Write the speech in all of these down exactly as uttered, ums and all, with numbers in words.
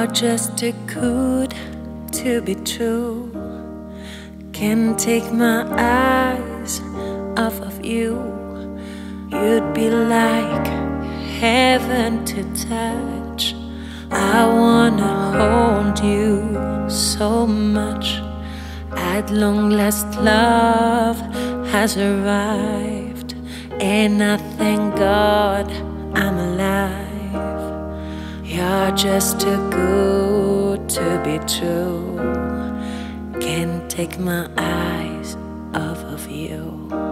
You're just too good to be true. Can't take my eyes off of you. You'd be like heaven to touch. I wanna hold you so much. At long last love has arrived, and I thank God I'm alive. You're just too good to be true. Can't take my eyes off of you.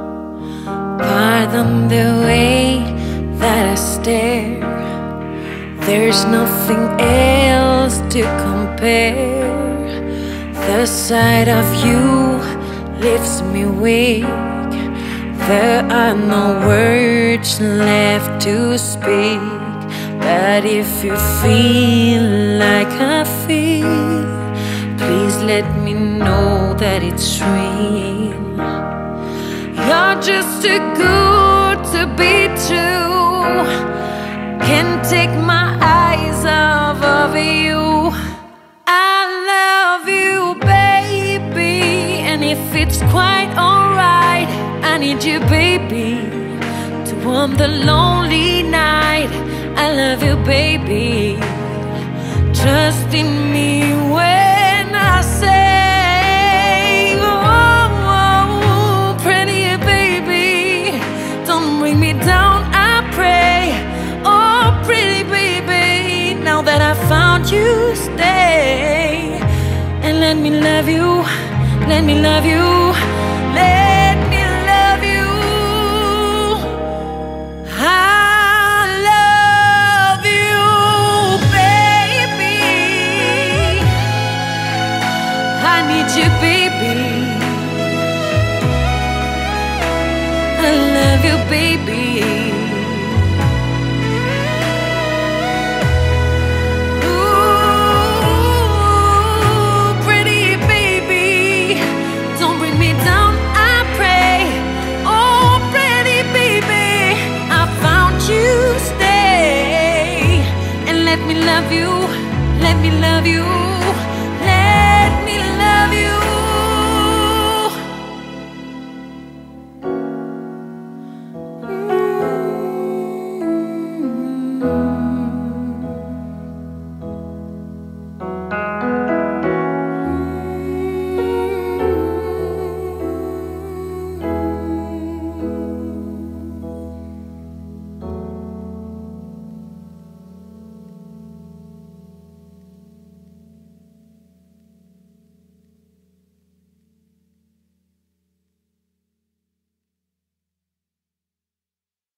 Pardon the way that I stare. There's nothing else to compare. The sight of you leaves me weak. There are no words left to speak. But if you feel like I feel, please let me know that it's real. You're just too good to be true. Can't take my eyes off of you. I love you, baby, and if it's quite alright, I need you, baby, to warm the lonely night. I love you, baby. Trust in me when I say, oh, oh, pretty baby, don't bring me down, I pray. Oh, pretty baby, now that I found you, stay and let me love you, let me love you, let me love you. I you, baby, I love you, baby. Ooh, pretty baby, don't bring me down, I pray. Oh, pretty baby, I found you, stay and let me love you, let me love you.